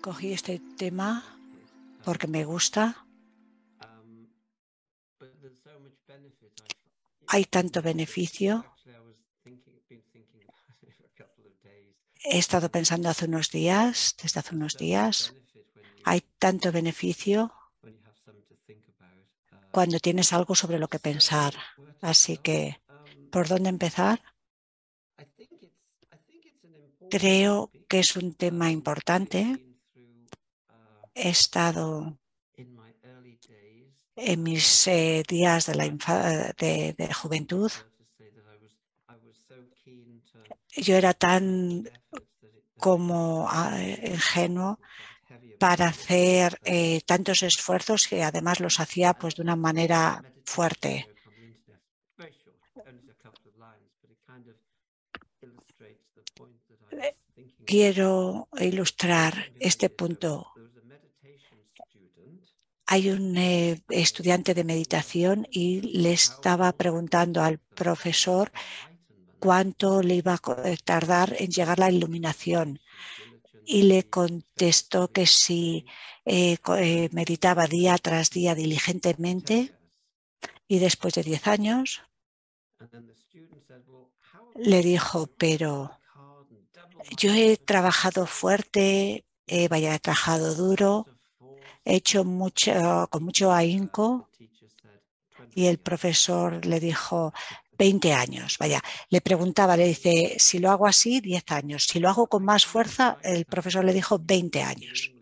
Cogí este tema porque me gusta. Hay tanto beneficio. He estado pensando desde hace unos días, hay tanto beneficio cuando tienes algo sobre lo que pensar. Así que, ¿por dónde empezar? Creo que es un tema importante. He estado en mis días de juventud. Yo era tan como ingenuo para hacer tantos esfuerzos que además los hacía pues de una manera fuerte. Quiero ilustrar este punto. Hay un estudiante de meditación y le estaba preguntando al profesor cuánto le iba a tardar en llegar la iluminación. Y le contestó que si meditaba día tras día diligentemente, y después de 10 años le dijo, pero yo he trabajado fuerte, he trabajado duro, he hecho con mucho ahínco. Y el profesor le dijo 20 años. Vaya, le preguntaba, le dice, si lo hago así, 10 años. Si lo hago con más fuerza, el profesor le dijo 20 años.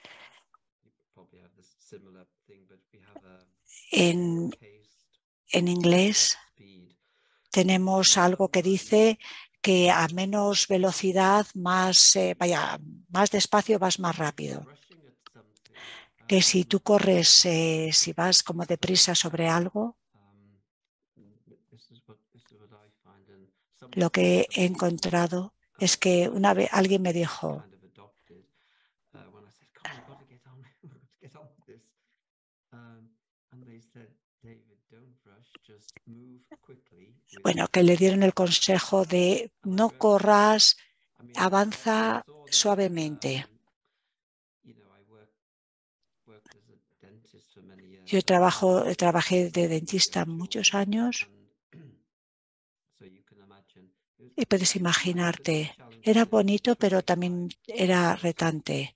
En inglés tenemos algo que dice que a menos velocidad, más despacio vas más rápido. Que si tú corres, si vas como deprisa sobre algo, lo que he encontrado es que una vez alguien me dijo, bueno, que le dieron el consejo de no corras, avanza suavemente. Yo trabajé de dentista muchos años y puedes imaginarte, era bonito, pero también era retante.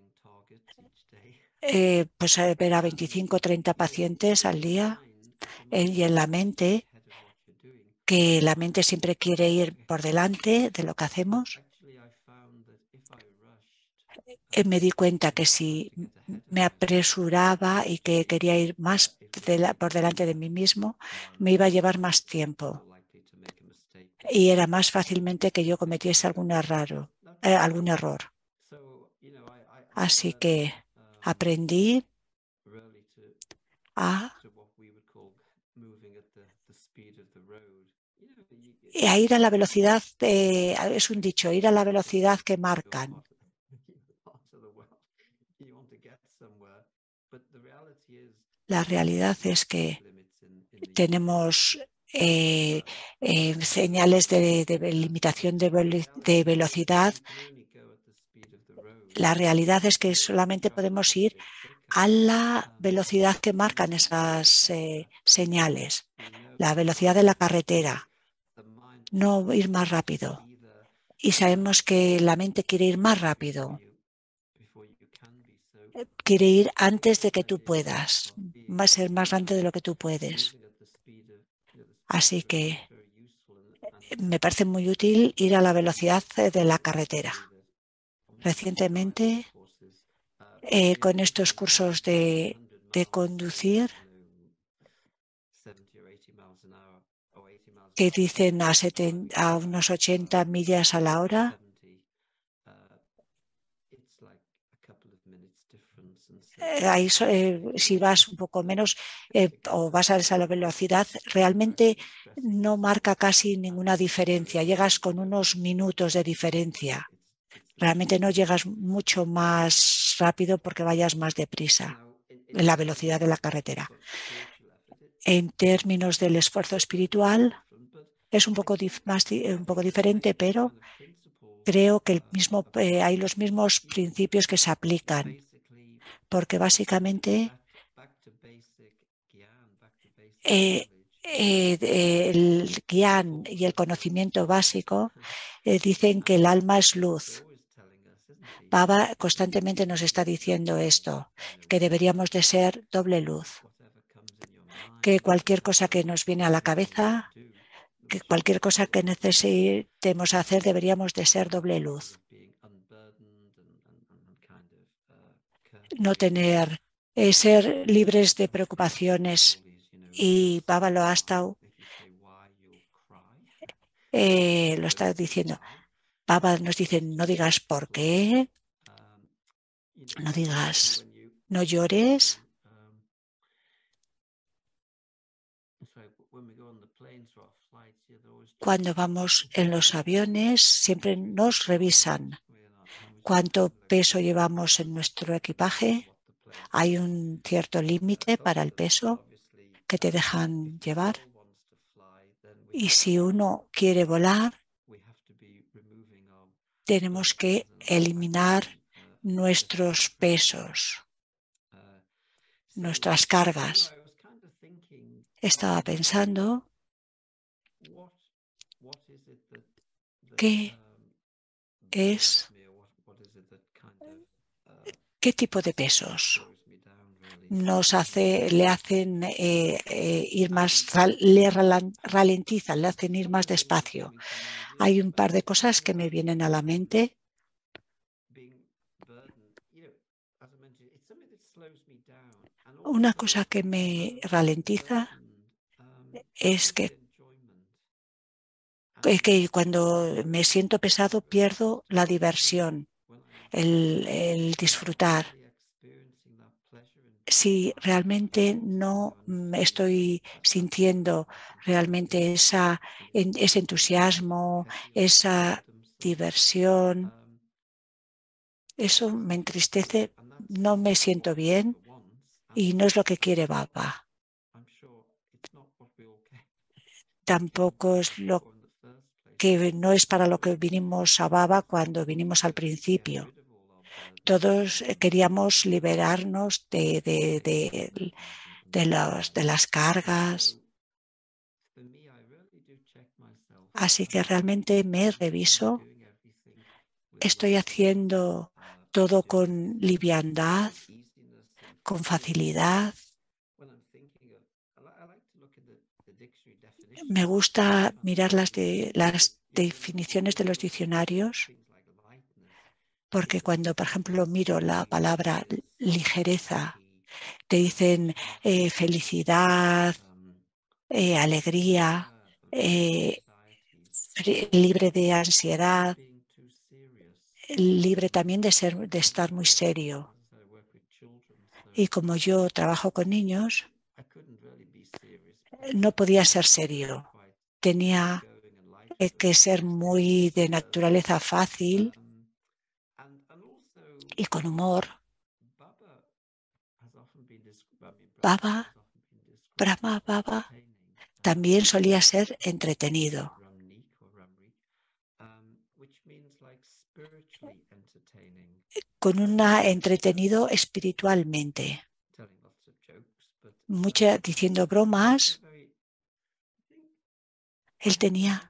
Pues ver a 25 o 30 pacientes al día y en la mente, que la mente siempre quiere ir por delante de lo que hacemos. Me di cuenta que si me apresuraba y que quería ir más por delante de mí mismo, me iba a llevar más tiempo y era más fácilmente que yo cometiese algún error. Así que aprendí a ir a la velocidad, es un dicho, ir a la velocidad que marcan. La realidad es que tenemos señales de limitación de velocidad. La realidad es que solamente podemos ir a la velocidad que marcan esas señales, la velocidad de la carretera, no ir más rápido. Y sabemos que la mente quiere ir más rápido, quiere ir antes de que tú puedas, va a ser más grande de lo que tú puedes. Así que me parece muy útil ir a la velocidad de la carretera. Recientemente, con estos cursos de conducir, que dicen a unos 80 millas a la hora, ahí si vas un poco menos o vas a esa velocidad, realmente no marca casi ninguna diferencia. Llegas con unos minutos de diferencia. Realmente no llegas mucho más rápido porque vayas más deprisa en la velocidad de la carretera. En términos del esfuerzo espiritual, es un poco diferente, pero creo que hay los mismos principios que se aplican, porque básicamente eh, el Gyan y el conocimiento básico dicen que el alma es luz. Baba constantemente nos está diciendo esto, que deberíamos de ser doble luz, que cualquier cosa que nos viene a la cabeza, que cualquier cosa que necesitemos hacer deberíamos de ser doble luz. No tener, ser libres de preocupaciones. Y Baba Loastau lo está diciendo. Baba nos dice, no digas por qué, no digas, no llores. Cuando vamos en los aviones, siempre nos revisan cuánto peso llevamos en nuestro equipaje. Hay un cierto límite para el peso que te dejan llevar. Y si uno quiere volar, tenemos que eliminar nuestros pesos, nuestras cargas. Estaba pensando qué es, qué tipo de pesos le hacen ir más, ralentizan, le hacen ir más despacio. Hay un par de cosas que me vienen a la mente. Una cosa que me ralentiza es que cuando me siento pesado pierdo la diversión, el disfrutar. Si realmente no estoy sintiendo realmente ese entusiasmo, esa diversión, eso me entristece, no me siento bien y no es lo que quiere Baba. Tampoco es lo que no es para lo que vinimos a Baba cuando vinimos al principio. Todos queríamos liberarnos de las cargas. Así que realmente me reviso. Estoy haciendo todo con liviandad, con facilidad. Me gusta mirar las definiciones de los diccionarios, porque cuando, por ejemplo, miro la palabra ligereza, te dicen felicidad, alegría, libre de ansiedad, libre también de estar muy serio. Y como yo trabajo con niños, no podía ser serio. Tenía que ser muy de naturaleza fácil y con humor. Baba, Brahma Baba, también solía ser entretenido, con un entretenido espiritualmente, diciendo bromas. Él tenía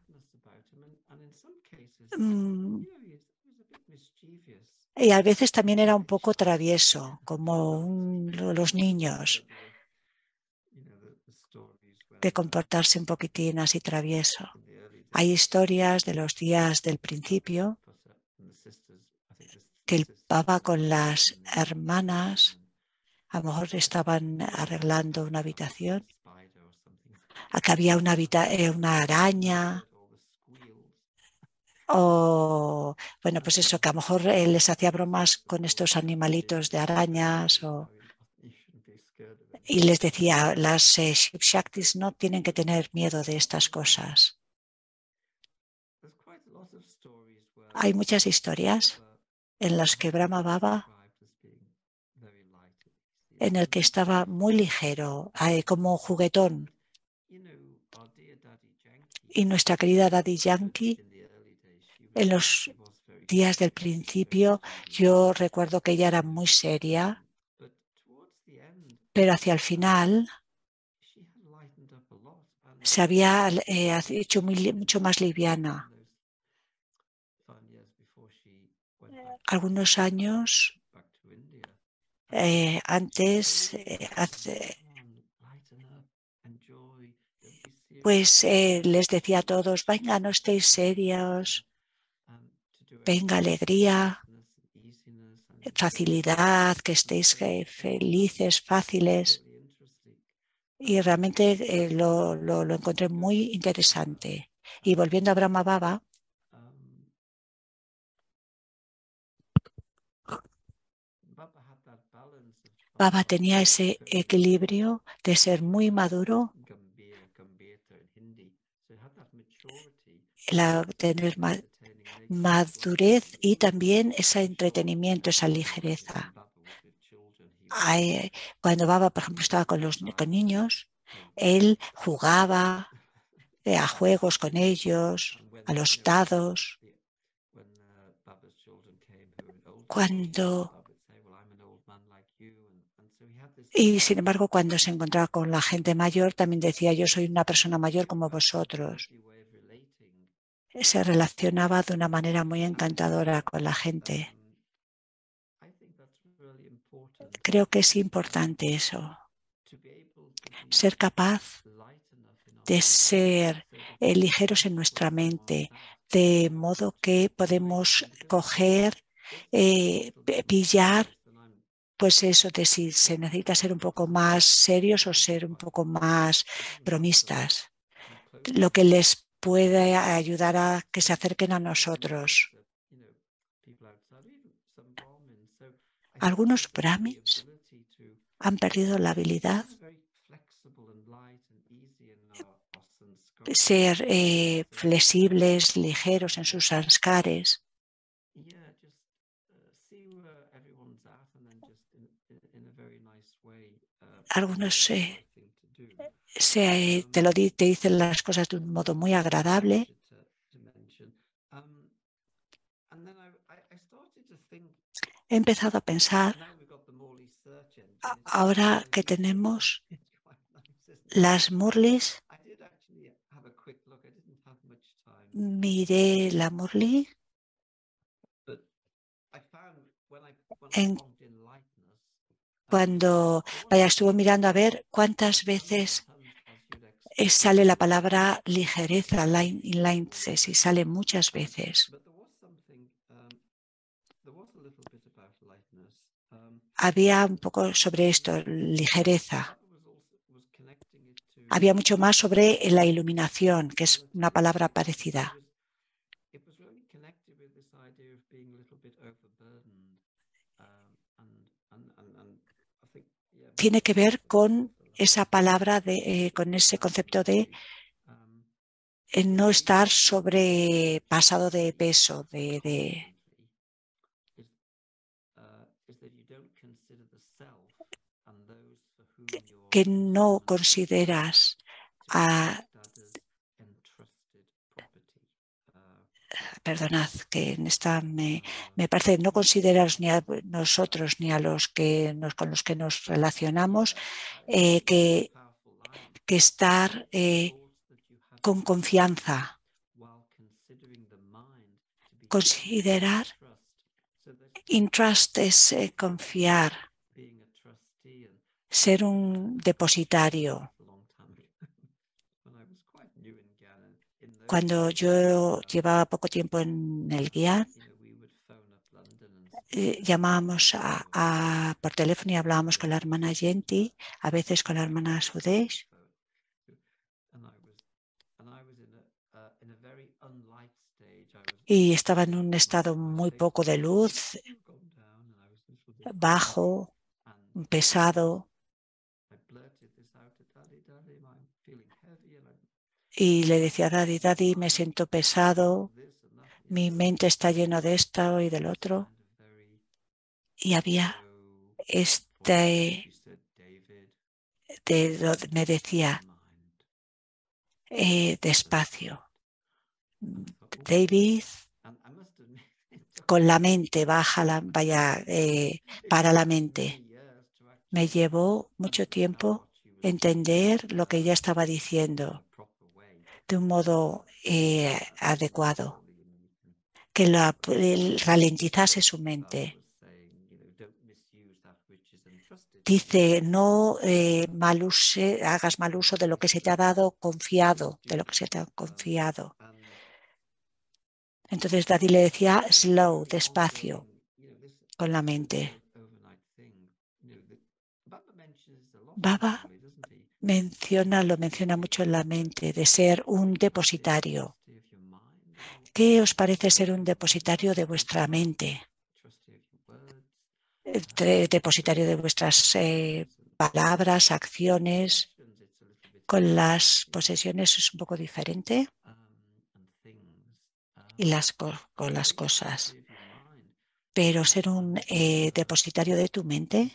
y a veces también era un poco travieso, como los niños, de comportarse un poquitín así travieso. Hay historias de los días del principio que el Papa con las hermanas a lo mejor estaban arreglando una habitación. Acá había una araña o, bueno, pues eso, que a lo mejor él les hacía bromas con estos animalitos de arañas y les decía, las Shaktis no tienen que tener miedo de estas cosas. Hay muchas historias en las que Brahma Baba, en el que estaba muy ligero, como juguetón. Y nuestra querida Daddy Yankee, días del principio yo recuerdo que ella era muy seria, pero hacia el final se había hecho mucho más liviana. Algunos años antes, pues les decía a todos, venga, no estéis serios, venga, alegría, facilidad, que estéis felices, fáciles. Y realmente lo encontré muy interesante. Y volviendo a Brahma Baba, Baba tenía ese equilibrio de ser muy maduro, tener madurez y también ese entretenimiento, esa ligereza. Cuando Baba, por ejemplo, estaba con niños, él jugaba a juegos con ellos, a los dados. Y sin embargo, cuando se encontraba con la gente mayor, también decía, yo soy una persona mayor como vosotros. Se relacionaba de una manera muy encantadora con la gente. Creo que es importante eso, ser capaz de ser ligeros en nuestra mente, de modo que podemos coger, pillar, pues eso de si se necesita ser un poco más serios o ser un poco más bromistas, lo que les puede ayudar a que se acerquen a nosotros. Algunos brahmins han perdido la habilidad de ser flexibles, ligeros en sus sanskares. Algunos te dicen las cosas de un modo muy agradable. He empezado a pensar, ahora que tenemos las Murlis, miré la Murli cuando estuve mirando a ver cuántas veces sale la palabra ligereza, y sale muchas veces. Había un poco sobre esto, ligereza. Había mucho más sobre la iluminación, que es una palabra parecida. Tiene que ver con esa palabra, con ese concepto de no estar sobrepasado de peso, que no consideras perdonad, que en esta me parece no consideraros ni a nosotros ni a los que con los que nos relacionamos que estar con confianza, considerar, trust es confiar, ser un depositario. Cuando yo llevaba poco tiempo en el guía, llamábamos por teléfono y hablábamos con la hermana Yenti, a veces con la hermana Sudesh. Y estaba en un estado muy poco de luz, bajo, pesado. Y le decía, Daddy, Daddy, me siento pesado, mi mente está llena de esto y del otro. Y había me decía, despacio, David, con la mente, para la mente. Me llevó mucho tiempo entender lo que ella estaba diciendo de un modo adecuado, que ralentizase su mente. Dice, no hagas mal uso de lo que se te ha dado confiado, de lo que se te ha confiado. Entonces Daddy le decía slow, despacio, con la mente. Baba lo menciona mucho en la mente, de ser un depositario. ¿Qué os parece ser un depositario de vuestra mente? Depositario de vuestras palabras, acciones. Con las posesiones es un poco diferente y con las cosas. Pero ser un depositario de tu mente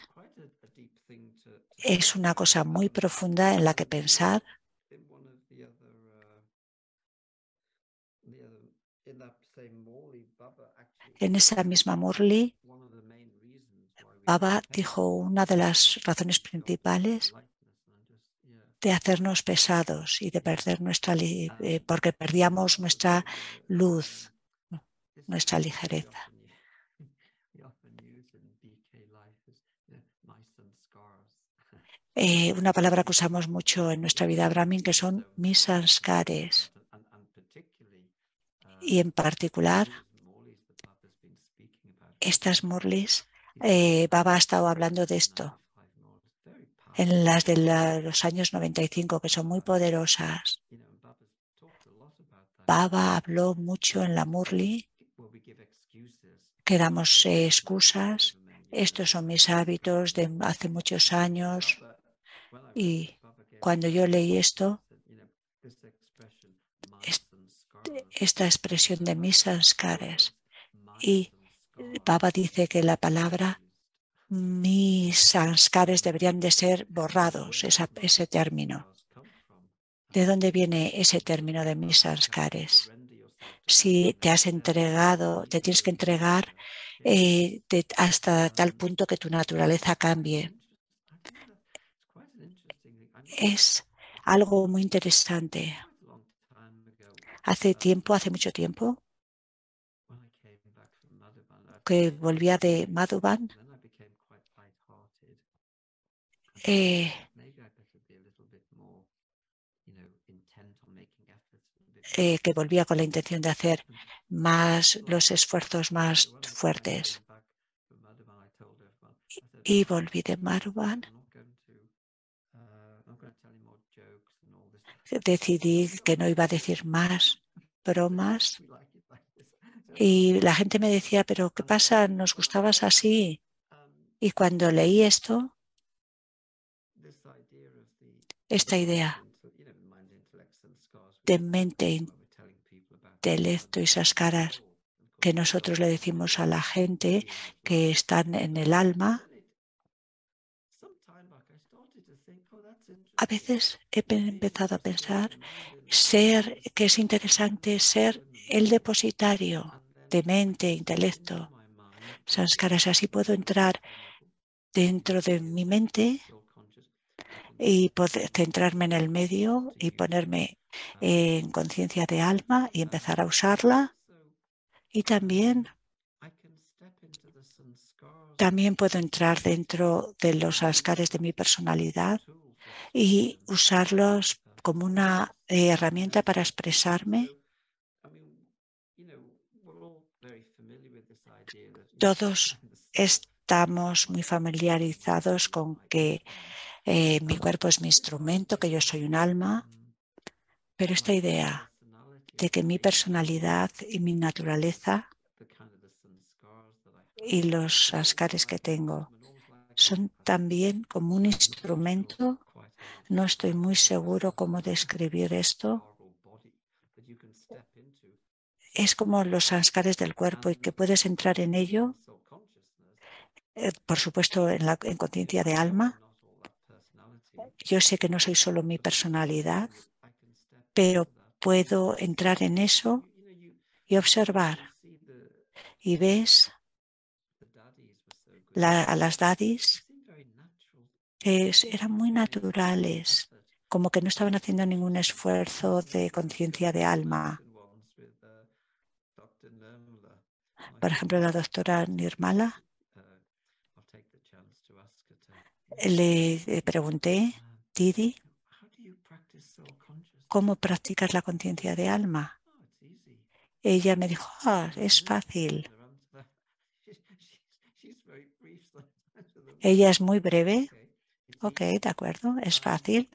es una cosa muy profunda en la que pensar. En esa misma Murli, Baba dijo una de las razones principales de hacernos pesados y de perder porque perdíamos nuestra luz, nuestra ligereza. Una palabra que usamos mucho en nuestra vida Brahmin, que son mis sanskares. Y en particular, estas murlis, Baba ha estado hablando de esto en las de los años 95, que son muy poderosas. Baba habló mucho en la Murli, que damos excusas. Estos son mis hábitos de hace muchos años. Y cuando yo leí esto, esta expresión de mis sanskaras, y Baba dice que la palabra mis sanskares deberían de ser borrados, ese término. ¿De dónde viene ese término de mis sanskares? Si te has entregado, te tienes que entregar hasta tal punto que tu naturaleza cambie. Es algo muy interesante. Hace mucho tiempo, que volvía de Madhuban, eh, que volvía con la intención de hacer los esfuerzos más fuertes. Y volví de Madhuban. Decidí que no iba a decir más bromas. Y la gente me decía, pero ¿qué pasa? ¿Nos gustabas así? Y cuando leí esto, esta idea de mente, intelecto y esas caras que nosotros le decimos a la gente que están en el alma, a veces he empezado a pensar que es interesante ser el depositario de mente, intelecto, sanskaras. Así puedo entrar dentro de mi mente y poder centrarme en el medio y ponerme en conciencia de alma y empezar a usarla. Y también puedo entrar dentro de los sanskares de mi personalidad y usarlos como una herramienta para expresarme. Todos estamos muy familiarizados con que mi cuerpo es mi instrumento, que yo soy un alma, pero esta idea de que mi personalidad y mi naturaleza y los sanskares que tengo son también como un instrumento. No estoy muy seguro cómo describir esto. Es como los sanskares del cuerpo y que puedes entrar en ello, por supuesto, en conciencia de alma. Yo sé que no soy solo mi personalidad, pero puedo entrar en eso y observar. y ves a las daddies que eran muy naturales, como que no estaban haciendo ningún esfuerzo de conciencia de alma. Por ejemplo, la doctora Nirmala, le pregunté, Didi, ¿cómo practicas la conciencia de alma? Ella me dijo, es fácil. Ella es muy breve. Ok, de acuerdo, es fácil.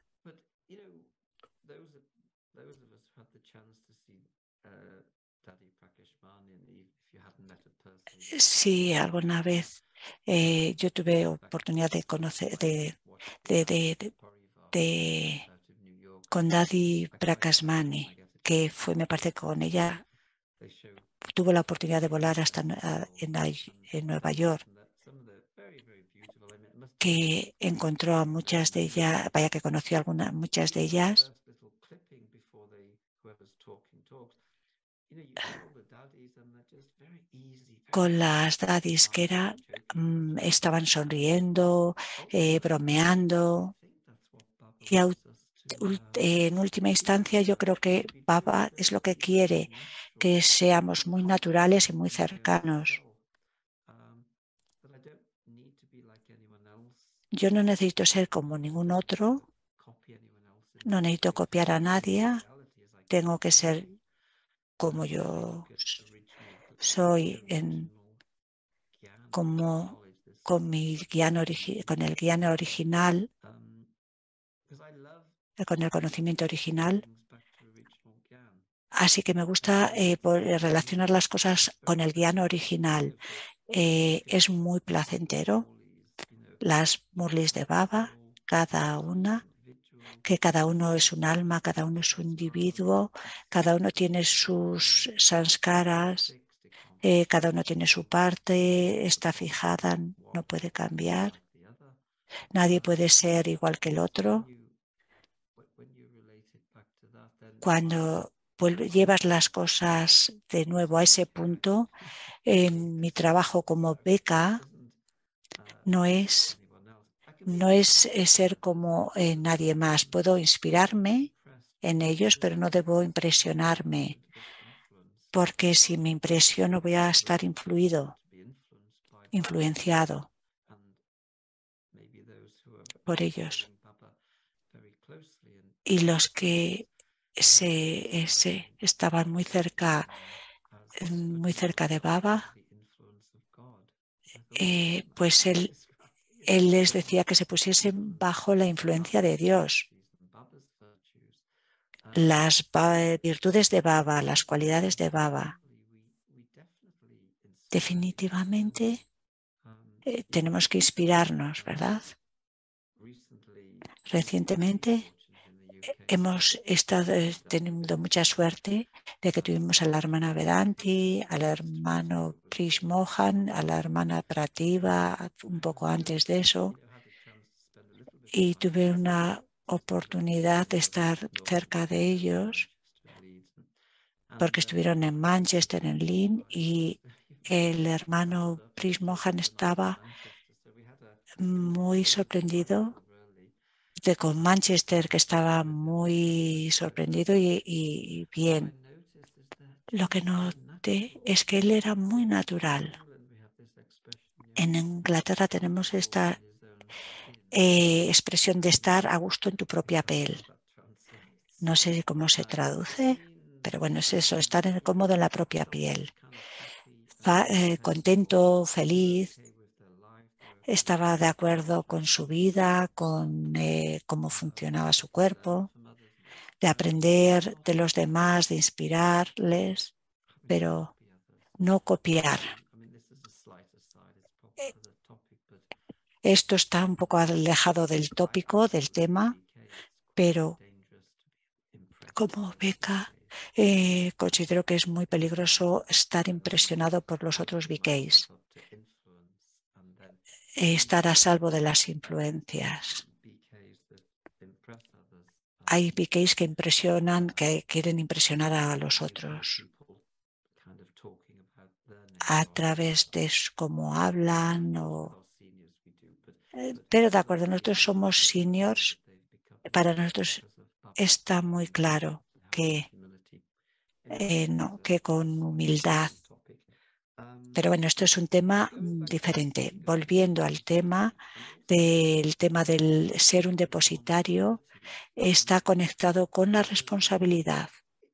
Si alguna vez yo tuve oportunidad de conocer, de, de, de- de- con Daddy Prakasmani, que fue, me parece, con ella, tuvo la oportunidad de volar hasta en Nueva York, que encontró a muchas de ellas, vaya que conoció a muchas de ellas, con las daddies que estaban sonriendo, bromeando. Y en última instancia yo creo que Baba es lo que quiere, que seamos muy naturales y muy cercanos. Yo no necesito ser como ningún otro, no necesito copiar a nadie, tengo que ser como yo soy como con el guión original, con el conocimiento original. Así que me gusta relacionar las cosas con el guión original. Es muy placentero. Las murlis de Baba, cada una, que cada uno es un alma, cada uno es un individuo, cada uno tiene sus sanskaras, cada uno tiene su parte, está fijada, no puede cambiar. Nadie puede ser igual que el otro. Cuando llevas las cosas de nuevo a ese punto, en mi trabajo como beca no es ser como nadie más. Puedo inspirarme en ellos, pero no debo impresionarme, porque si me impresiono voy a estar influenciado por ellos. Y los que estaban muy cerca de Baba, pues él les decía que se pusiesen bajo la influencia de Dios. Las virtudes de Baba, las cualidades de Baba, definitivamente tenemos que inspirarnos, ¿verdad? Recientemente hemos estado teniendo mucha suerte de que tuvimos a la hermana Vedanti, al hermano Prish Mohan, a la hermana Prativa, un poco antes de eso, y tuve una oportunidad de estar cerca de ellos porque estuvieron en Manchester, en Leeds, y el hermano Prish Mohan estaba muy sorprendido con Manchester, que estaba muy sorprendido y bien. Lo que noté es que él era muy natural. En Inglaterra tenemos esta expresión de estar a gusto en tu propia piel. No sé cómo se traduce, pero bueno, es eso, estar cómodo en la propia piel. Contento, feliz, estaba de acuerdo con su vida, con cómo funcionaba su cuerpo, de aprender de los demás, de inspirarles, pero no copiar. Esto está un poco alejado del tópico, del tema, pero como beca considero que es muy peligroso estar impresionado por los otros BKs, estar a salvo de las influencias. Hay BKs que impresionan, que quieren impresionar a los otros. a través de cómo hablan. Pero de acuerdo, nosotros somos seniors. Para nosotros está muy claro que no, que con humildad. Pero bueno, esto es un tema diferente. Volviendo al tema del ser un depositario, está conectado con la responsabilidad,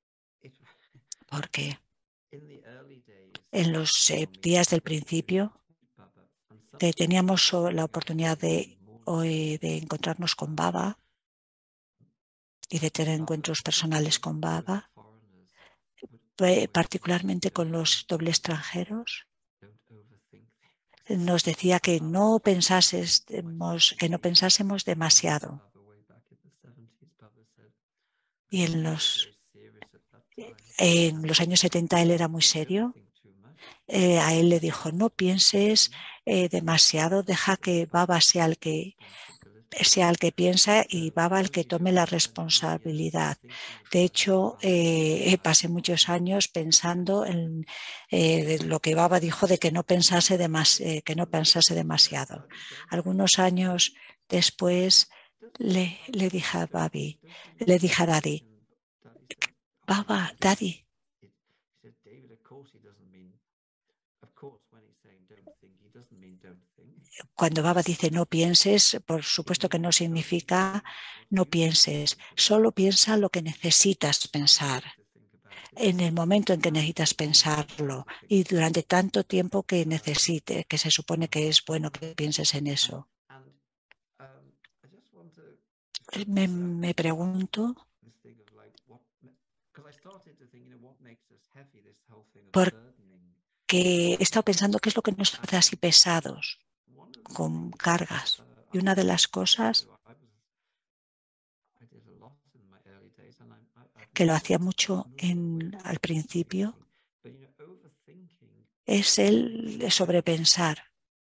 porque en los días del principio teníamos la oportunidad de encontrarnos con Baba y de tener encuentros personales con Baba, particularmente con los doble extranjeros. Nos decía que no pensásemos demasiado. Y en los años 70 él era muy serio. A él le dijo, no pienses demasiado, deja que Baba sea el que piensa y Baba el que tome la responsabilidad. De hecho, pasé muchos años pensando en lo que Baba dijo de que no pensase demasiado. Algunos años después le dije a Daddy, Baba, Daddy. Cuando Baba dice no pienses, por supuesto que no significa no pienses, solo piensa lo que necesitas pensar en el momento en que necesitas pensarlo y durante tanto tiempo que necesite, que se supone que es bueno que pienses en eso. Me pregunto por qué he estado pensando qué es lo que nos hace así pesados, con cargas. Y una de las cosas que lo hacía mucho al principio es el sobrepensar.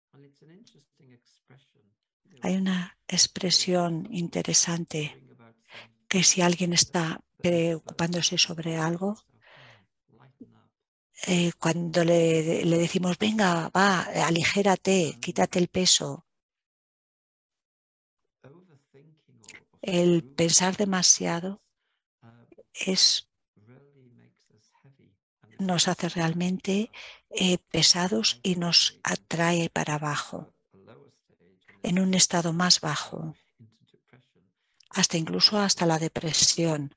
Hay una expresión interesante que si alguien está preocupándose sobre algo, cuando le decimos, venga, va, aligérate, quítate el peso, el pensar demasiado nos hace realmente pesados y nos atrae para abajo, en un estado más bajo, hasta la depresión.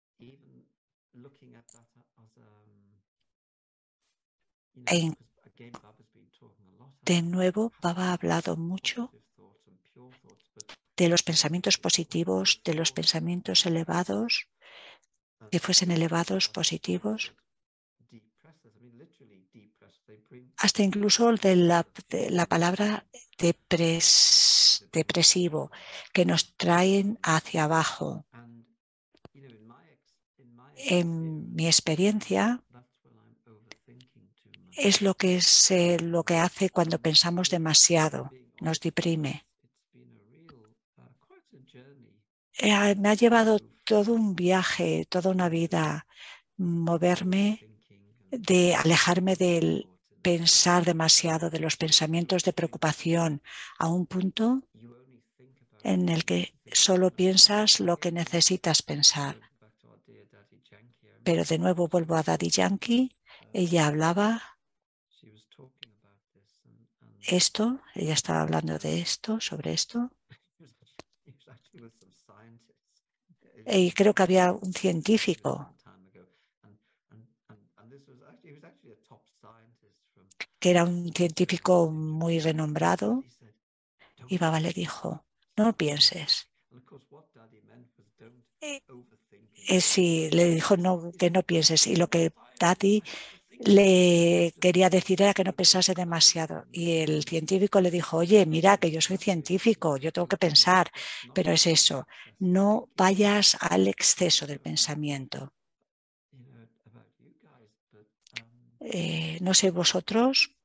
De nuevo, Baba ha hablado mucho de los pensamientos positivos, de los pensamientos elevados, que fuesen elevados, positivos, hasta incluso de la palabra depresivo, que nos traen hacia abajo. En mi experiencia, es lo que hace cuando pensamos demasiado, nos deprime. Me ha llevado todo un viaje, toda una vida, moverme, de alejarme del pensar demasiado, de los pensamientos de preocupación, a un punto en el que solo piensas lo que necesitas pensar. Pero de nuevo vuelvo a Daddy Yankee. Ella hablaba ella estaba hablando de esto, sobre esto. Y creo que había un científico que era un científico muy renombrado, y Baba le dijo, no pienses. Sí, le dijo que no pienses, y lo que Daddy le quería decir era que no pensase demasiado. Y el científico le dijo, oye, mira que yo soy científico, yo tengo que pensar, pero es eso, no vayas al exceso del pensamiento. No sé vosotros,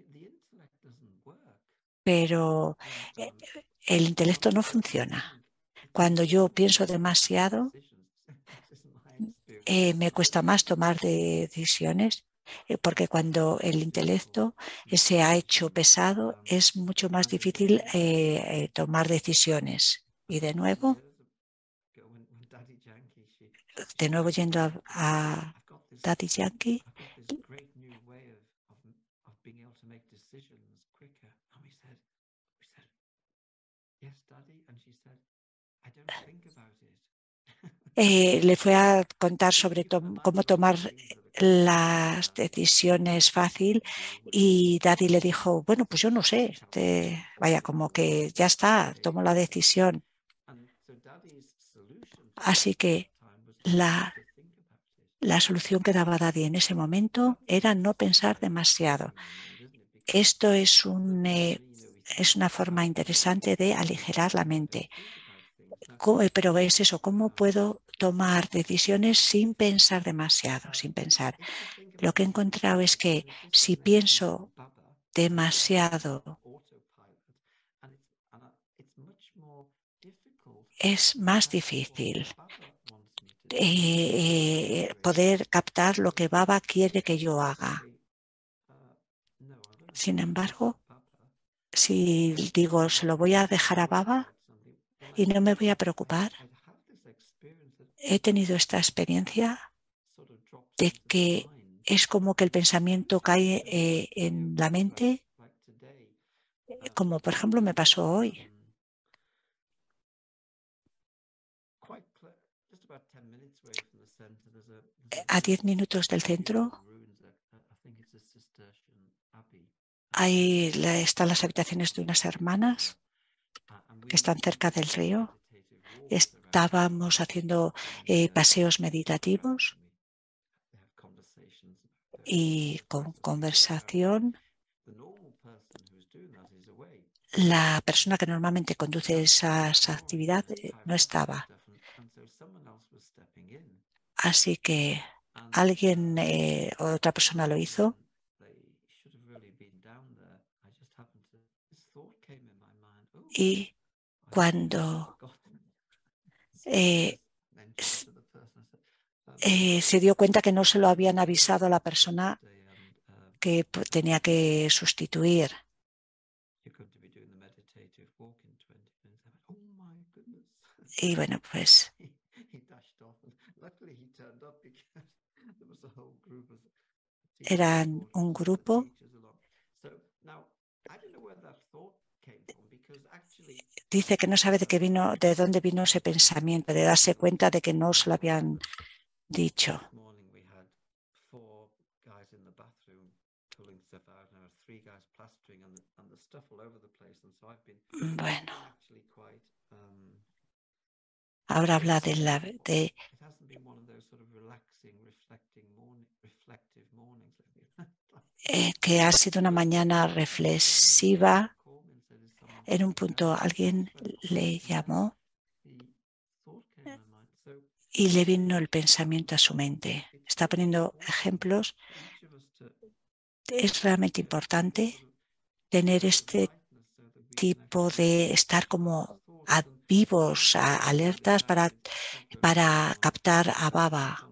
pero el intelecto no funciona. Cuando yo pienso demasiado, me cuesta más tomar decisiones. porque cuando el intelecto se ha hecho pesado es mucho más difícil tomar decisiones. Y de nuevo yendo a Daddy Yankee, le fue a contar sobre cómo tomar las decisiones fácil y Daddy le dijo, bueno, pues yo no sé, vaya, como que ya está, tomo la decisión. Así que la solución que daba Daddy en ese momento era no pensar demasiado. Esto es una forma interesante de aligerar la mente. Pero es eso, ¿cómo puedo tomar decisiones sin pensar demasiado, sin pensar? Lo que he encontrado es que si pienso demasiado, es más difícil poder captar lo que Baba quiere que yo haga. Sin embargo, si digo, se lo voy a dejar a Baba y no me voy a preocupar, he tenido esta experiencia de que es como que el pensamiento cae en la mente, como por ejemplo me pasó hoy. A 10 minutos del centro están las habitaciones de unas hermanas que están cerca del río. Estábamos haciendo paseos meditativos y con conversación. La persona que normalmente conduce esas actividades no estaba. Así que alguien, otra persona lo hizo. Y cuando eh, se dio cuenta que no se lo habían avisado a la persona que tenía que sustituir. Y bueno, pues eran un grupo. Dice que no sabe de dónde vino ese pensamiento, de darse cuenta de que no se lo habían dicho. Bueno, ahora habla de que ha sido una mañana reflexiva. En un punto alguien le llamó y le vino el pensamiento a su mente. Está poniendo ejemplos. Es realmente importante tener este tipo de estar como vivos, alertas para captar a Baba.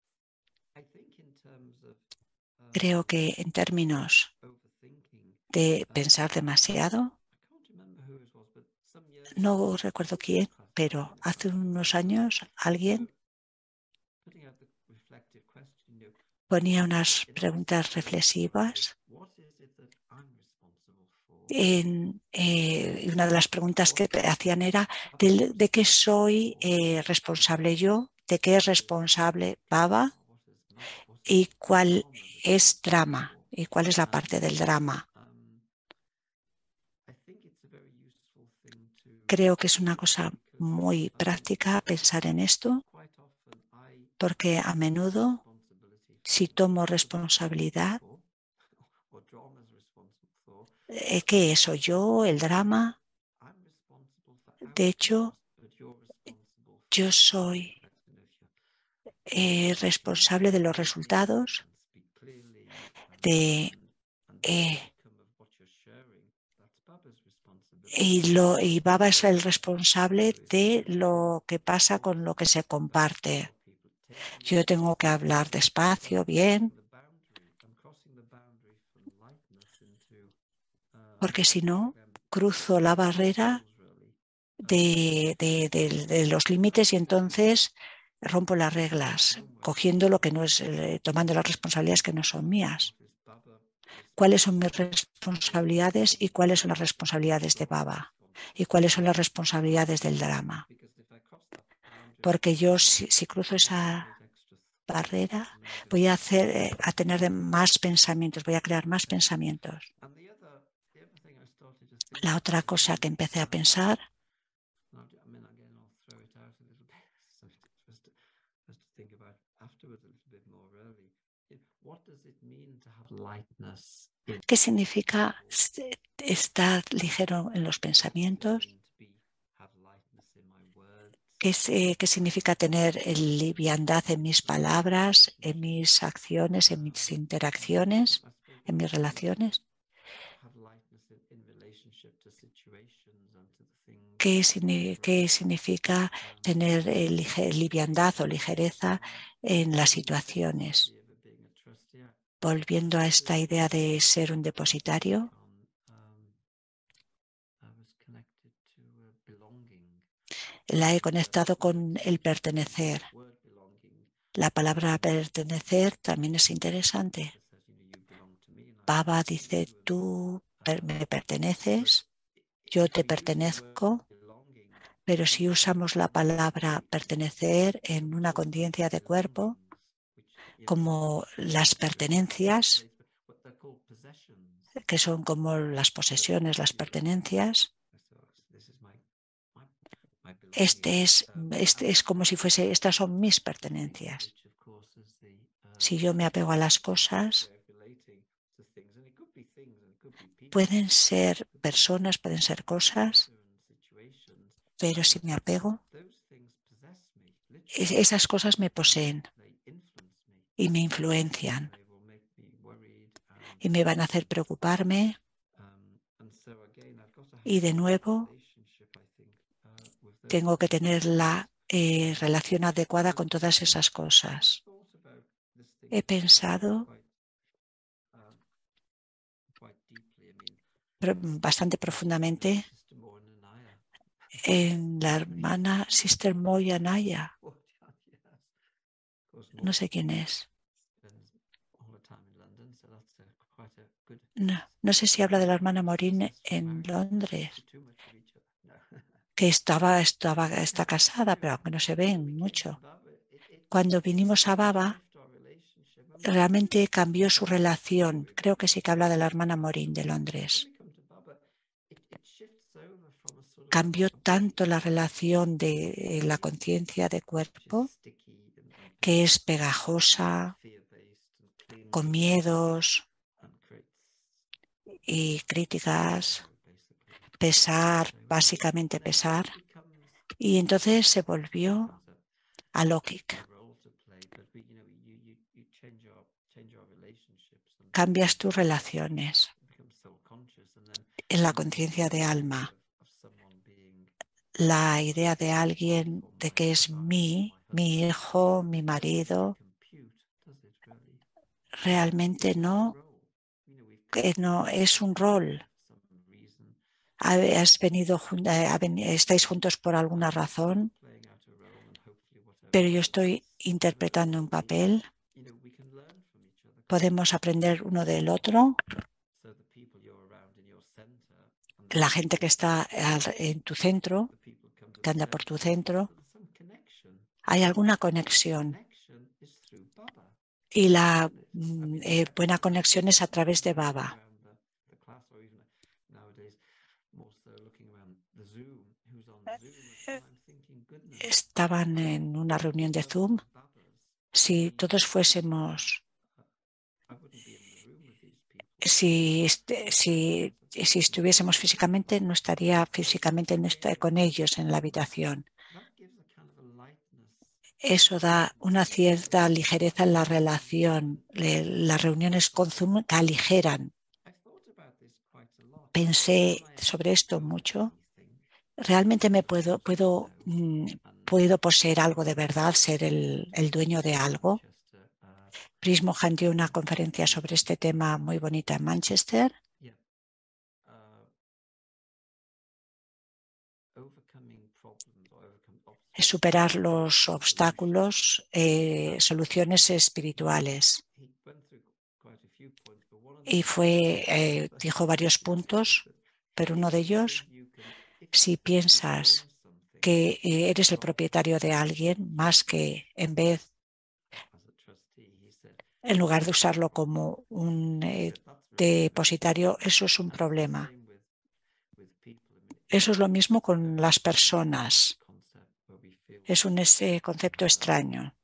Creo que en términos de pensar demasiado, no recuerdo quién, pero hace unos años alguien ponía unas preguntas reflexivas y una de las preguntas que hacían era de qué soy responsable yo, de qué es responsable Baba y cuál es drama y cuál es la parte del drama. Creo que es una cosa muy práctica pensar en esto, porque a menudo si tomo responsabilidad, ¿qué es? ¿Soy yo el drama? De hecho, yo soy responsable de los resultados, de y Baba es el responsable de lo que pasa con lo que se comparte. Yo tengo que hablar despacio, bien, porque si no, cruzo la barrera de los límites y entonces rompo las reglas, cogiendo lo que no es, tomando las responsabilidades que no son mías. ¿Cuáles son mis responsabilidades y cuáles son las responsabilidades de Baba? ¿Y cuáles son las responsabilidades del drama? Porque yo, si cruzo esa barrera, voy a tener más pensamientos, voy a crear más pensamientos. La otra cosa que empecé a pensar, ¿qué significa estar ligero en los pensamientos? ¿Qué significa tener liviandad en mis palabras, en mis acciones, en mis interacciones, en mis relaciones? ¿Qué significa tener liviandad o ligereza en las situaciones? Volviendo a esta idea de ser un depositario, la he conectado con el pertenecer. La palabra pertenecer también es interesante. Baba dice, tú me perteneces, yo te pertenezco, pero si usamos la palabra pertenecer en una conciencia de cuerpo, como las pertenencias, que son como las posesiones, las pertenencias, este es como si fuese, estas son mis pertenencias. Si yo me apego a las cosas, pueden ser personas, pueden ser cosas, pero si me apego, esas cosas me poseen y me influencian y me van a hacer preocuparme y de nuevo tengo que tener la relación adecuada con todas esas cosas. He pensado bastante profundamente en la hermana Sister Moya Naya. No sé quién es. No sé si habla de la hermana Maureen en Londres, que está casada, pero aunque no se ven mucho. Cuando vinimos a Baba, realmente cambió su relación. Creo que sí que habla de la hermana Maureen de Londres. Cambió tanto la relación de la conciencia de cuerpo, que es pegajosa, con miedos y críticas, pesar, básicamente pesar, y entonces se volvió alóquica. Cambias tus relaciones en la conciencia de alma. La idea de alguien de que es mi hijo, mi marido, realmente no es un rol. Estáis juntos por alguna razón, pero yo estoy interpretando un papel. Podemos aprender uno del otro. La gente que está en tu centro, que anda por tu centro, hay alguna conexión. Y la buena conexión es a través de Baba. Estaban en una reunión de Zoom. Si todos fuésemos, si estuviésemos físicamente, no estaría físicamente con ellos en la habitación. Eso da una cierta ligereza en la relación. Las reuniones con Zoom aligeran. Pensé sobre esto mucho. ¿Realmente puedo poseer algo de verdad, ser el dueño de algo? Chris Mohan dio una conferencia sobre este tema muy bonita en Manchester. superar los obstáculos, soluciones espirituales. Y dijo varios puntos, pero uno de ellos, si piensas que eres el propietario de alguien, más que en lugar de usarlo como un depositario, eso es un problema. Eso es lo mismo con las personas. Es un concepto extraño.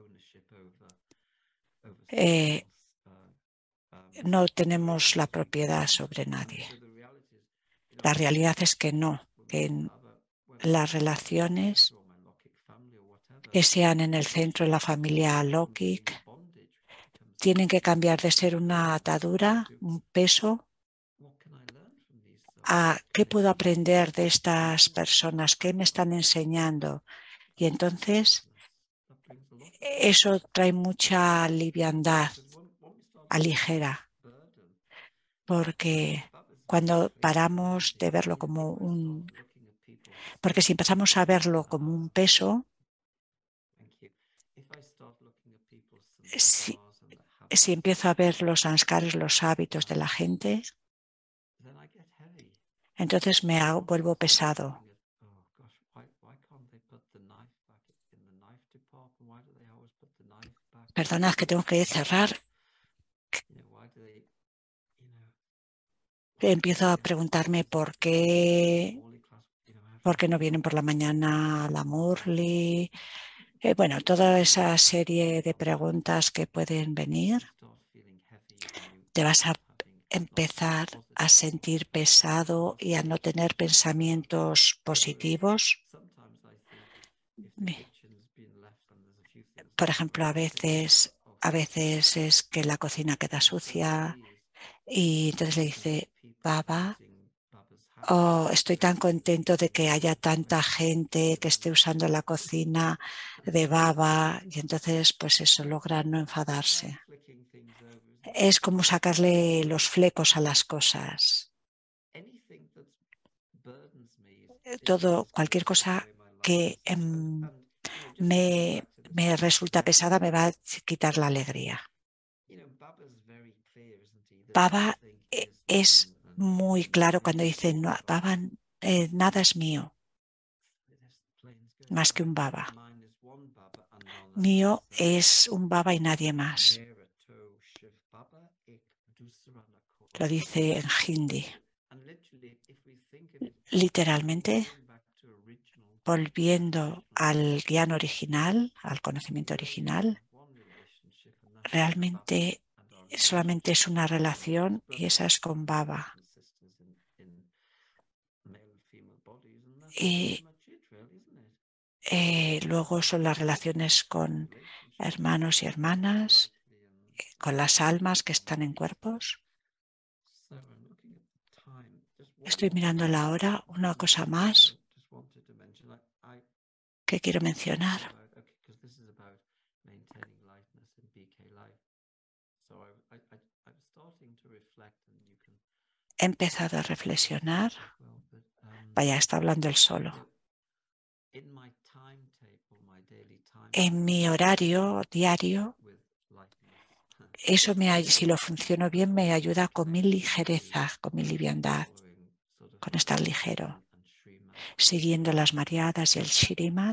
No tenemos la propiedad sobre nadie. La realidad es que no, que en las relaciones que sean en el centro de la familia Lokic tienen que cambiar de ser una atadura, un peso, a qué puedo aprender de estas personas, qué me están enseñando. Y entonces eso trae mucha liviandad, aligera, porque cuando paramos de verlo como porque si empezamos a verlo como un peso, si, si empiezo a ver los sanskaras, los hábitos de la gente, entonces vuelvo pesado. Perdonad que tengo que cerrar. Empiezo a preguntarme por qué no vienen por la mañana a la Murli. Bueno, toda esa serie de preguntas que pueden venir. Te vas a empezar a sentir pesado y a no tener pensamientos positivos. Por ejemplo, a veces es que la cocina queda sucia y entonces le dice, Baba, oh, estoy tan contento de que haya tanta gente que esté usando la cocina de Baba, y entonces pues eso logra no enfadarse. Es como sacarle los flecos a las cosas. Cualquier cosa que me resulta pesada me va a quitar la alegría. Baba es muy claro cuando dice, no, Baba, nada es mío, más que un Baba. Mío es un Baba y nadie más. Lo dice en hindi. Literalmente, volviendo al guión original, al conocimiento original, realmente solamente es una relación y esa es con Baba. Y luego son las relaciones con hermanos y hermanas, con las almas que están en cuerpos. Estoy mirando la hora. Una cosa más que quiero mencionar. He empezado a reflexionar. Vaya, está hablando él solo. En mi horario diario, eso si lo funciono bien, me ayuda con mi ligereza, con mi liviandad, con estar ligero, siguiendo las Mariadas y el Shrimat.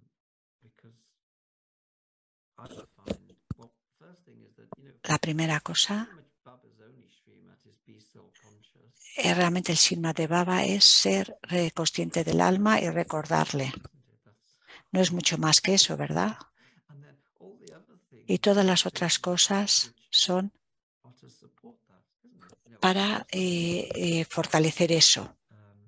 La primera cosa, realmente el Shrimat de Baba es ser consciente del alma y recordarle. No es mucho más que eso, ¿verdad? Y todas las otras cosas son para fortalecer eso,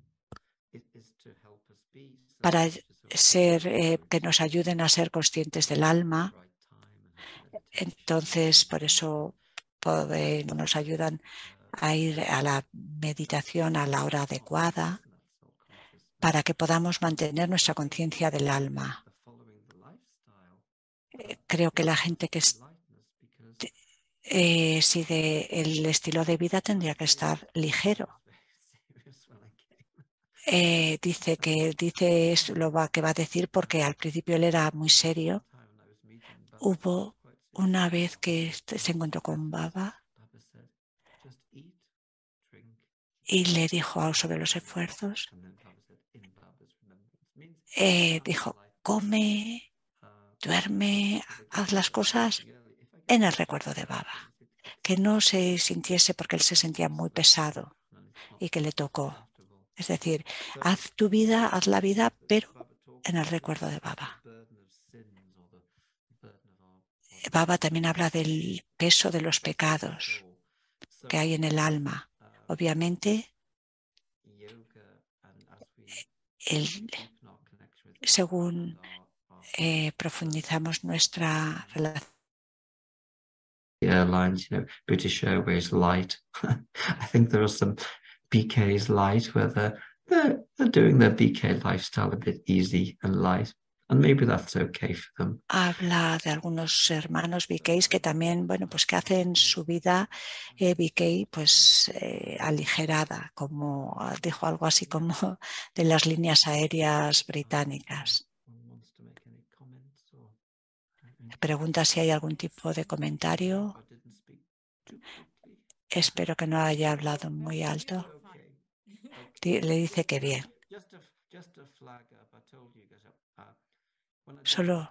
para que nos ayuden a ser conscientes del alma. Entonces, por eso nos ayudan a ir a la meditación a la hora adecuada para que podamos mantener nuestra conciencia del alma. Creo que la gente que sigue el estilo de vida tendría que estar ligero. dice que va a decir porque al principio él era muy serio. Hubo una vez que se encontró con Baba y le dijo sobre los esfuerzos. Dijo, come, duerme, haz las cosas en el recuerdo de Baba. Que no se sintiese porque él se sentía muy pesado y que le tocó. Es decir, haz tu vida, haz la vida, pero en el recuerdo de Baba. Baba también habla del peso de los pecados que hay en el alma. Obviamente, según profundizamos nuestra relación, airlines, British Airways Light. I think there are some BK's Light where they're doing their BK lifestyle a bit easy and light, and maybe that's okay for them. habla de algunos hermanos BKs que también, bueno, pues que hacen su vida BK pues aligerada, como dijo algo así como de las líneas aéreas británicas. Pregunta si hay algún tipo de comentario. Espero que no haya hablado muy alto. Le dice que bien. Solo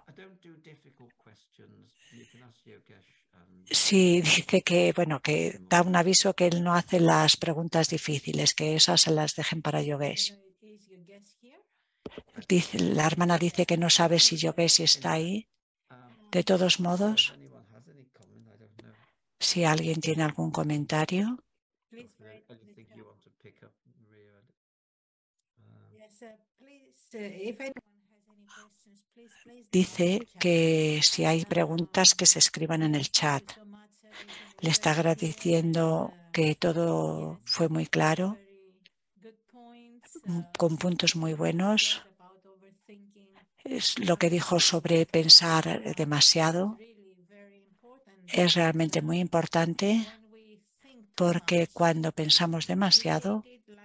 sí dice que, bueno, que da un aviso que él no hace las preguntas difíciles, que esas se las dejen para Yogesh. La hermana dice que no sabe si Yogesh está ahí. De todos modos, si alguien tiene algún comentario. Dice que si hay preguntas que se escriban en el chat. Le está agradeciendo que todo fue muy claro, con puntos muy buenos. Es lo que dijo sobre pensar demasiado. Es realmente muy importante porque cuando pensamos demasiado,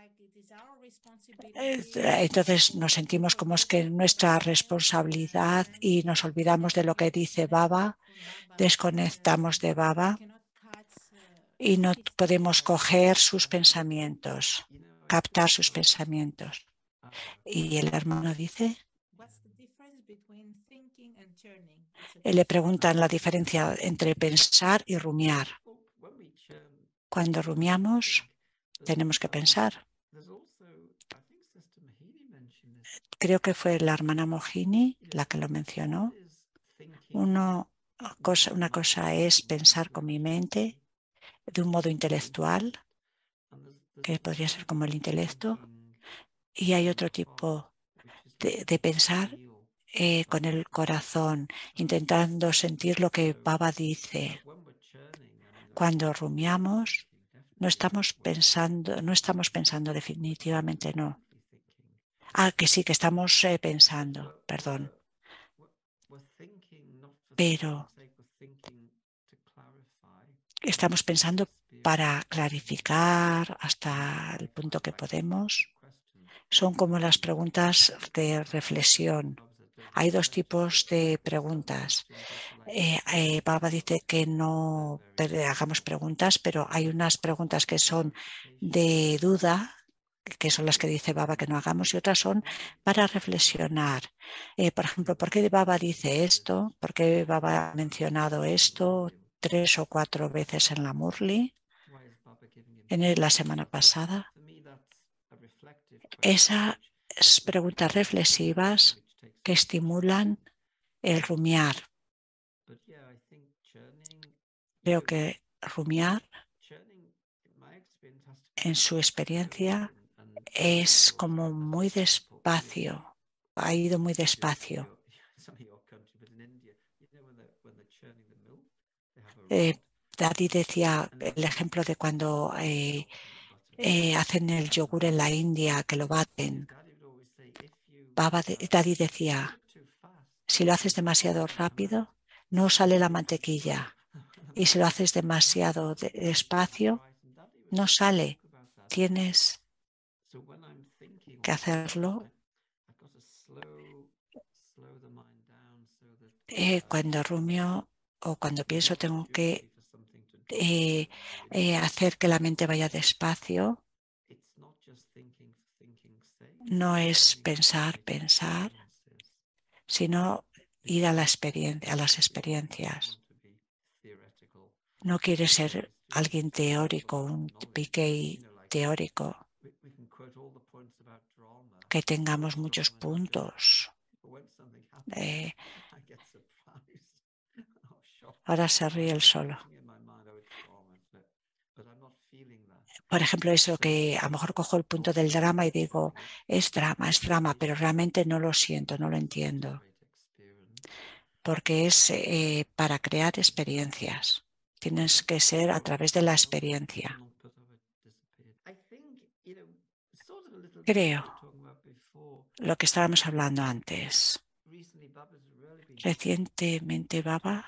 entonces nos sentimos como es que nuestra responsabilidad y nos olvidamos de lo que dice Baba, desconectamos de Baba y no podemos coger sus pensamientos, captar sus pensamientos. Y el hermano dice, le preguntan la diferencia entre pensar y rumiar. Cuando rumiamos, tenemos que pensar. Creo que fue la hermana Mohini la que lo mencionó. Una cosa es pensar con mi mente de un modo intelectual, que podría ser como el intelecto, y hay otro tipo de pensar con el corazón, intentando sentir lo que Baba dice. Cuando rumiamos, no estamos pensando definitivamente no. Que sí, que estamos pensando, perdón. Pero estamos pensando para clarificar hasta el punto que podemos. Son como las preguntas de reflexión. Hay dos tipos de preguntas. Baba dice que no hagamos preguntas, pero hay unas preguntas que son de duda, que son las que dice Baba que no hagamos, y otras son para reflexionar. Por ejemplo, ¿por qué Baba dice esto? ¿Por qué Baba ha mencionado esto 3 o 4 veces en la Murli, en la semana pasada? Esas preguntas reflexivas que estimulan el rumiar. Creo que rumiar, en su experiencia, es como muy despacio, ha ido muy despacio. Daddy decía el ejemplo de cuando hacen el yogur en la India, que lo baten. Daddy decía, si lo haces demasiado rápido, no sale la mantequilla. Y si lo haces demasiado despacio, no sale. Tienes que hacerlo cuando rumio o cuando pienso tengo que hacer que la mente vaya despacio. No es pensar, sino ir a las experiencias. No quiere ser alguien teórico, un PK teórico, que tengamos muchos puntos. Ahora se ríe él solo. Por ejemplo, eso que a lo mejor cojo el punto del drama y digo, es drama, pero realmente no lo siento, no lo entiendo. Porque es para crear experiencias. Tienes que ser a través de la experiencia. Creo lo que estábamos hablando antes. Recientemente Baba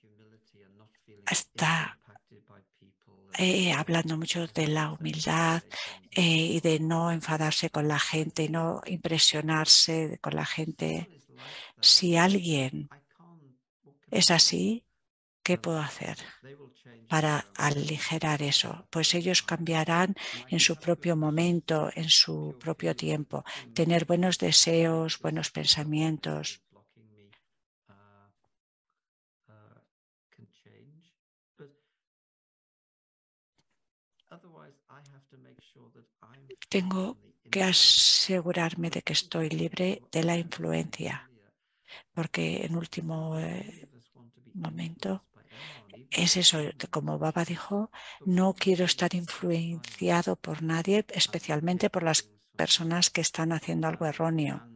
está hablando mucho de la humildad y de no enfadarse con la gente, no impresionarse con la gente. Si alguien es así, ¿qué puedo hacer para aligerar eso? Pues ellos cambiarán en su propio momento, en su propio tiempo. Tener buenos deseos, buenos pensamientos. Tengo que asegurarme de que estoy libre de la influencia, porque en último momento es eso, como Baba dijo, no quiero estar influenciado por nadie, especialmente por las personas que están haciendo algo erróneo.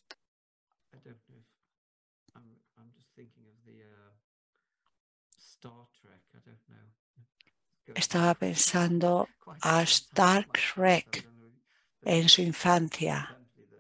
Estaba pensando a Star Trek en su infancia.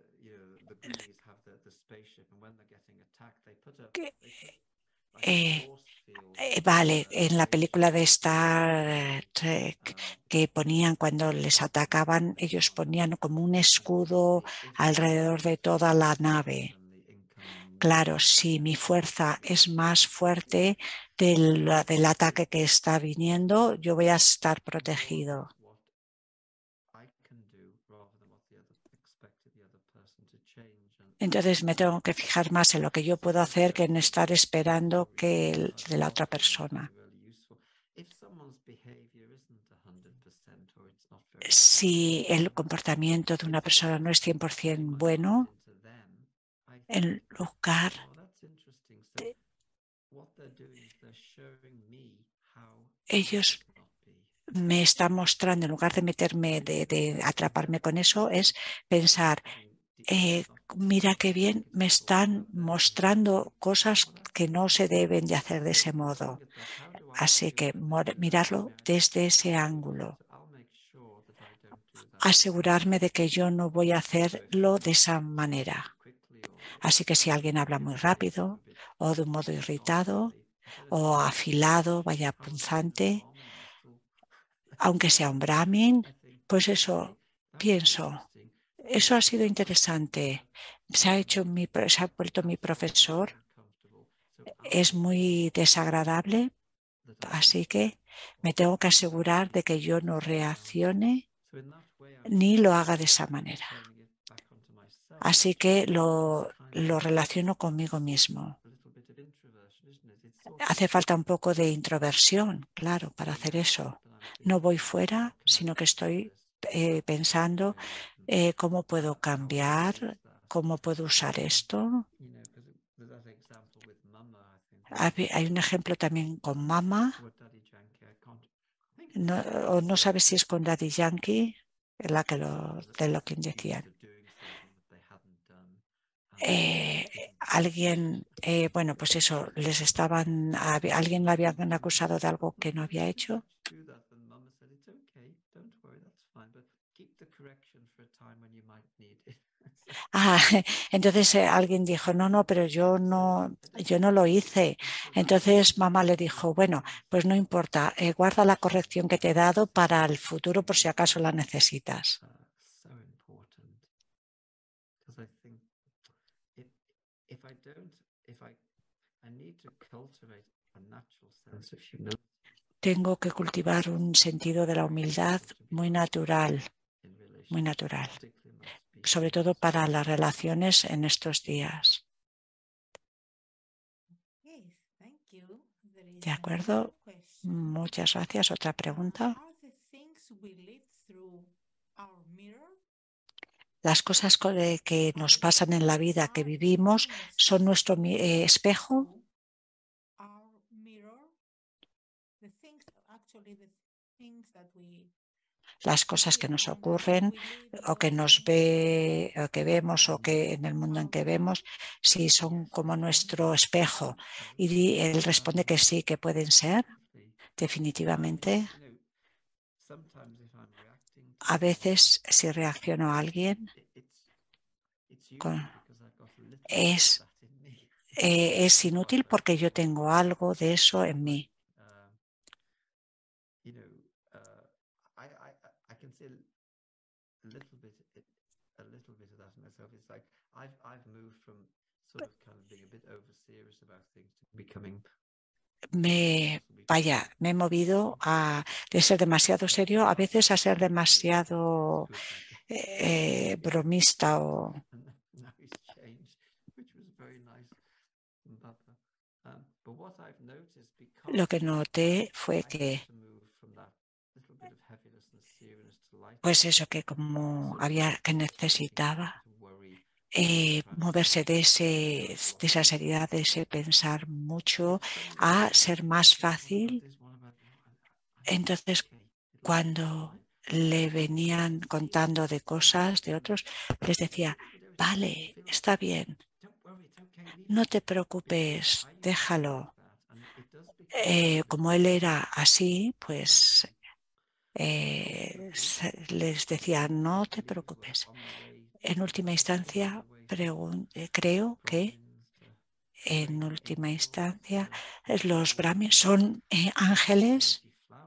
Eh, Vale, en la película de Star Trek que ponían cuando les atacaban, ellos ponían como un escudo alrededor de toda la nave. Claro, si mi fuerza es más fuerte del ataque que está viniendo, yo voy a estar protegido. Entonces me tengo que fijar más en lo que yo puedo hacer que en estar esperando que de la otra persona. Si el comportamiento de una persona no es 100% bueno, en lugar de ellos me están mostrando, en lugar de meterme, de atraparme con eso, es pensar, mira qué bien, me están mostrando cosas que no se deben de hacer de ese modo. Así que mirarlo desde ese ángulo. Asegurarme de que yo no voy a hacerlo de esa manera. Así que si alguien habla muy rápido o de un modo irritado o afilado, vaya punzante, aunque sea un brahmin, pues eso pienso. Eso ha sido interesante. Se ha vuelto mi profesor. Es muy desagradable, así que me tengo que asegurar de que yo no reaccione ni lo haga de esa manera. Así que lo relaciono conmigo mismo. Hace falta un poco de introversión, claro, para hacer eso. No voy fuera, sino que estoy pensando cómo puedo cambiar, cómo puedo usar esto. Hay un ejemplo también con Mama, no, o no sabes si es con Daddy Yankee, la que de lo que decían. Alguien, bueno, pues eso, alguien le habían acusado de algo que no había hecho. Ah, entonces alguien dijo, no, pero yo no lo hice. Entonces mamá le dijo, bueno, pues no importa, guarda la corrección que te he dado para el futuro por si acaso la necesitas. Tengo que cultivar un sentido de la humildad muy natural, sobre todo para las relaciones en estos días. ¿De acuerdo? Muchas gracias. Otra pregunta. Las cosas que nos pasan en la vida, que vivimos, ¿son nuestro espejo? Las cosas que nos ocurren o que o que vemos o que en el mundo en que vemos, si son como nuestro espejo. Y él responde que sí, que pueden ser, definitivamente. A veces si reacciono a alguien, es inútil porque yo tengo algo de eso en mí. Me he movido de ser demasiado serio a veces a ser demasiado bromista o... Lo que noté fue que, pues eso, que como que necesitaba moverse de esa seriedad, de ese pensar mucho, a ser más fácil. Entonces, cuando le venían contando de cosas de otros, les decía, vale, está bien, no te preocupes, déjalo. Como él era así, pues les decía, no te preocupes. En última instancia, creo que en última instancia los brahmis son ángeles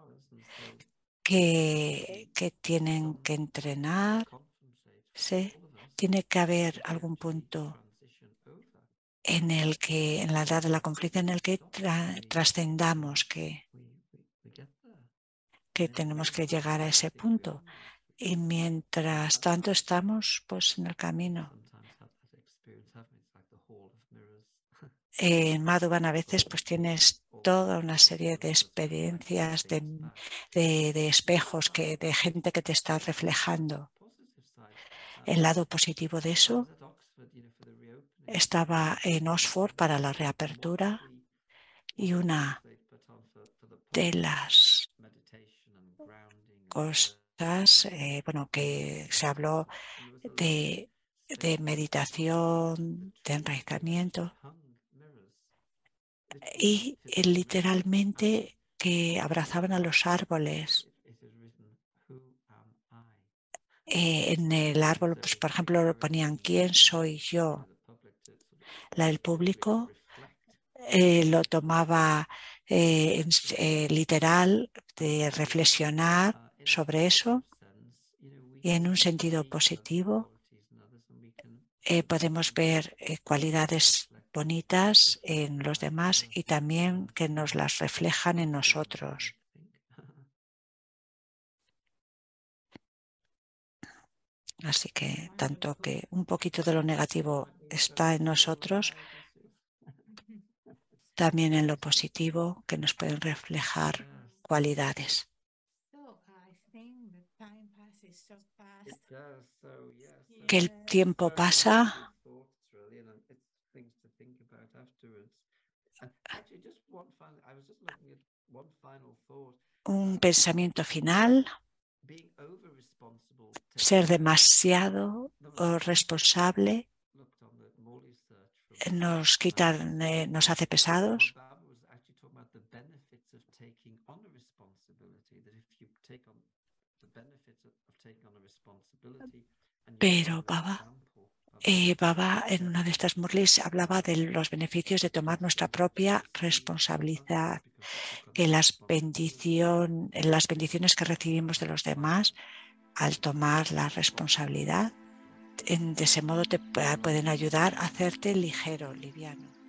que tienen que entrenar. ¿Sí? Tiene que haber algún punto en la edad de la conflicto, en el que trascendamos, que tenemos que llegar a ese punto. Y mientras tanto estamos pues en el camino. En Madhuban a veces pues tienes toda una serie de experiencias de espejos, de gente que te está reflejando. El lado positivo de eso, estaba en Oxford para la reapertura y una de las cosas, que se habló de meditación, de enraizamiento y literalmente que abrazaban a los árboles. En el árbol, pues, por ejemplo, ponían ¿quién soy yo? El público lo tomaba literal, de reflexionar sobre eso, y en un sentido positivo podemos ver cualidades bonitas en los demás y también que nos las reflejan en nosotros. Así que tanto que un poquito de lo negativo está en nosotros, también en lo positivo que nos pueden reflejar cualidades. Que el tiempo pasa. Un pensamiento final. Ser demasiado responsable nos hace pesados. Pero Baba en una de estas murlis hablaba de los beneficios de tomar nuestra propia responsabilidad, que las bendiciones que recibimos de los demás al tomar la responsabilidad de ese modo te pueden ayudar a hacerte ligero, liviano.